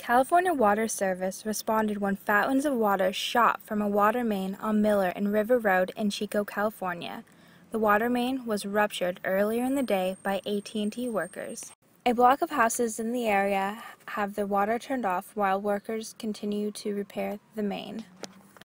California Water Service responded when fountains of water shot from a water main on Miller and River Road in Chico, California. The water main was ruptured earlier in the day by AT&T workers. A block of houses in the area have their water turned off while workers continue to repair the main.